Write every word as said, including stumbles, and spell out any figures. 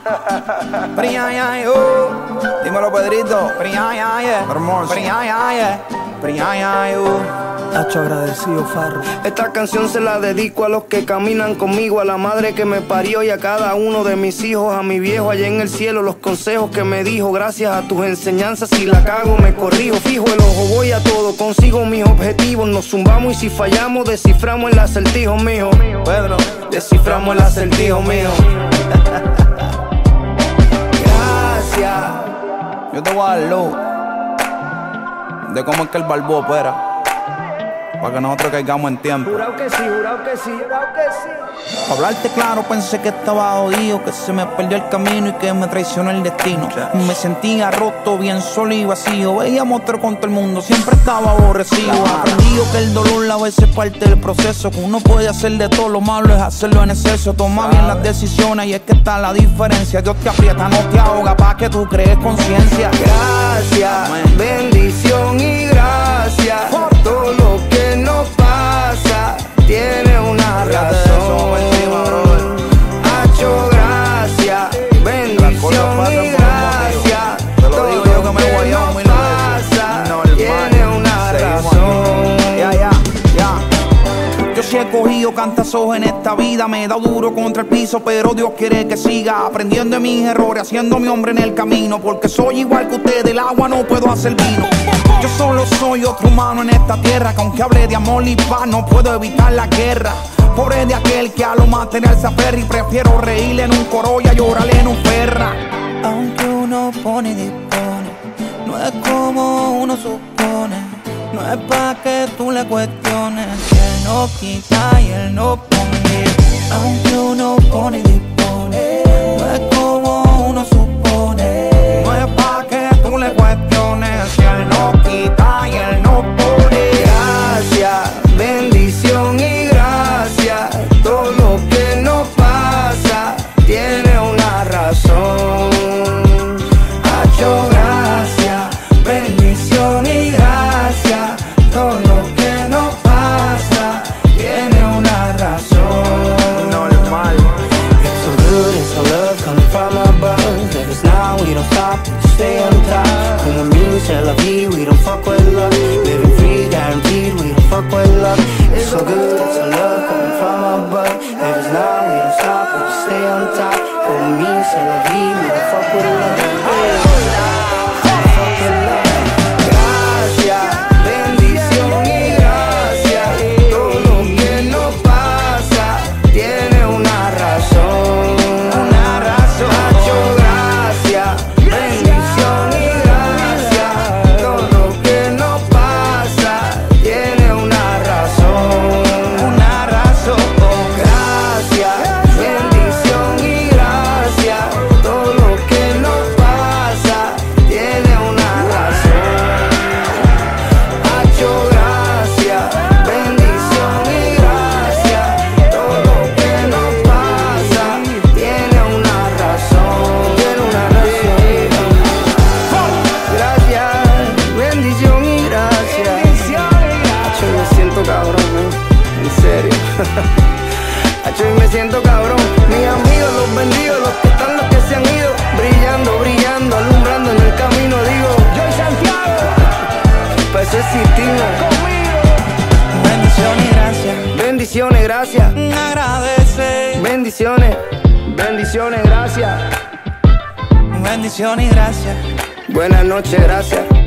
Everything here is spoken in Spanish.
Dímelo, Pedrito. Hermoso. Hacho agradecido, Farro. Esta canción se la dedico a los que caminan conmigo, a la madre que me parió y a cada uno de mis hijos, a mi viejo allá en el cielo, los consejos que me dijo. Gracias a tus enseñanzas, si la cago me corrijo. Fijo el ojo, voy a todo, consigo mis objetivos. Nos zumbamos y si fallamos, desciframos el acertijo mío. Pedro, desciframos el acertijo mío. Gracias. Yo te voy a dar luz de cómo es que el Balboa opera, para que nosotros caigamos en tiempo. Jurado que sí, jurado que sí, jurado que sí. Para hablarte claro, pensé que estaba jodido, que se me perdió el camino y que me traicionó el destino. Me sentía roto, bien solo y vacío. Veía monstruos con todo el mundo, siempre estaba aborrecido. Aprendí que el dolor a veces es parte del proceso, que uno puede hacer de todo, lo malo es hacerlo en exceso. Toma bien las decisiones y es que está la diferencia. Dios te aprieta, no te ahoga, pa' que tú crees conciencia. Gracias, bendición y gracias. Todo lo que nos pasa tiene una razón. Hacho, gracias, bendición y gracias. Todo lo que nos pasa tiene una razón. Ya, ya, ya. Yo sí he cogido cantazos en esta vida, me he dado duro contra el piso, pero Dios quiere que siga aprendiendo de mis errores, haciendo mi hombre en el camino, porque soy igual que usted, del agua no puedo hacer vino. Yo solo soy otro humano en esta tierra, que aunque hable de amor y paz no puedo evitar la guerra. Pobre de aquel que a lo material se aferra y prefiero reírle en un coro y a llorarle en un perra. Aunque uno pone y dispone, no es como uno supone. No es pa' que tú le cuestiones, que él no quita y él no pone. Aunque uno pone y dispone, no es como uno supone. No es pa' que tú le cuestiones, si él no quita y él no pone. Gracias, bendición y gracias. Todo lo que nos pasa tiene una razón. Hacho, gracias, bendición y gracias. Todo lo que nos pasa tiene una razón. Normal. It's so good, it's so love coming from above. Let us now, we don't stop, we stay on top. Como mi, c'est la vie, we don't fuck with luck. Living free, guaranteed, we don't fuck with luck. It's so good, it's so love coming from above. Let us now, we don't stop, we just stay on top. Como mi, c'est la vie, we don't fuck with luck. Gracias, bendición y gracias. Todo lo que nos pasa tiene una razón. Una razón. Hacho, gracias, bendición y gracias. Todo lo que nos pasa tiene una razón. Una razón. Gracias, bendición y gracias. Todo lo que nos pasa tiene una razón. Hacho, gracias, bendición y gracias. Todo lo que nos pasa tiene una razón. Tiene una razón. Gracias, bendición y gracias. Hacho, me siento cabrón, ¿no? En serio. Hacho, me siento cabrón. Mis amigos, los bendigo, los que están, los que se han ido. Brillando, brillando, alumbrando en el camino. Digo, yo y Santiago, pues eso existimos. Bendición y gracias. Bendiciones, gracias. Agradece. Bendiciones, bendiciones, gracias. Bendición y gracias. Buenas noches, gracias.